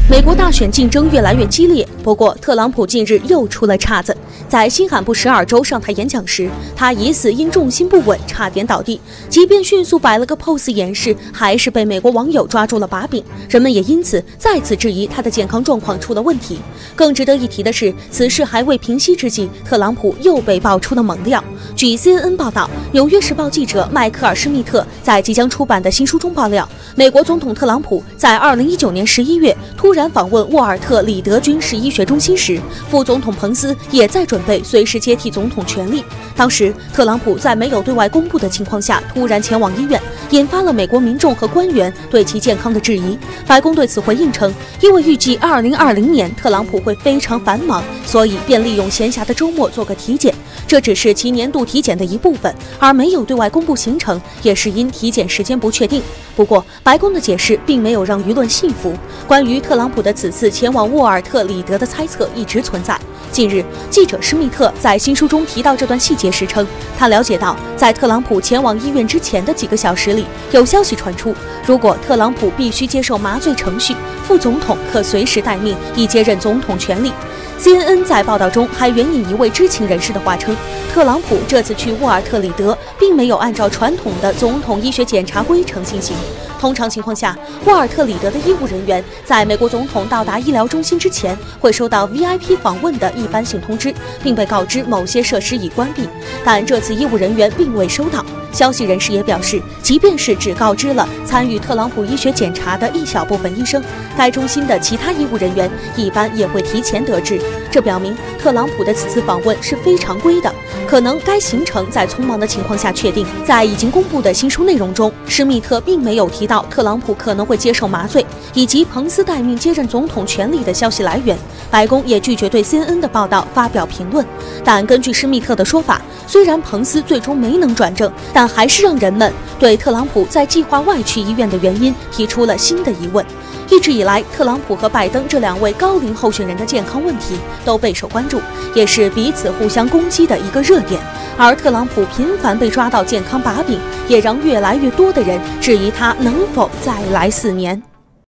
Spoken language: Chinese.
美国大选竞争越来越激烈，不过特朗普近日又出了岔子。在新罕布什尔州上台演讲时，他疑似因重心不稳差点倒地，即便迅速摆了个 pose 演示，还是被美国网友抓住了把柄。人们也因此再次质疑他的健康状况出了问题。更值得一提的是，此事还未平息之际，特朗普又被爆出了猛料。据 CNN 报道，纽约时报记者迈克尔·施密特在即将出版的新书中爆料，美国总统特朗普在2019年11月突然访问沃尔特里德军事医学中心时，副总统彭斯也在准备随时接替总统权力。当时，特朗普在没有对外公布的情况下突然前往医院，引发了美国民众和官员对其健康的质疑。白宫对此回应称，因为预计2020年特朗普会非常繁忙，所以便利用闲暇的周末做个体检。这只是其年度体检的一部分，而没有对外公布行程，也是因体检时间不确定。不过，白宫的解释并没有让舆论信服。关于特朗普的此次前往沃尔特里德的猜测一直存在。近日，记者施密特在新书中提到这段细节时称，他了解到，在特朗普前往医院之前的几个小时里，有消息传出，如果特朗普必须接受麻醉程序，副总统可随时待命以接任总统权力。CNN 在报道中还援引一位知情人士的话称，特朗普这次去沃尔特里德并没有按照传统的总统医学检查规程进行。通常情况下，沃尔特里德的医务人员在美国总统到达医疗中心之前，会收到 VIP 访问的一般性通知，并被告知某些设施已关闭。但这次医务人员并未收到。消息人士也表示，即便是只告知了参与特朗普医学检查的一小部分医生，该中心的其他医务人员一般也会提前得知。这表明特朗普的此次访问是非常规的，可能该行程在匆忙的情况下确定。在已经公布的新书内容中，施密特并没有提到特朗普可能会接受麻醉，以及彭斯待命接任总统权力的消息来源。白宫也拒绝对 CNN 的报道发表评论。但根据施密特的说法，虽然彭斯最终没能转正，但还是让人们对特朗普在计划外去医院的原因提出了新的疑问。一直以来，特朗普和拜登这两位高龄候选人的健康问题都备受关注，也是彼此互相攻击的一个热点。而特朗普频繁被抓到健康把柄，也让越来越多的人质疑他能否再来4年。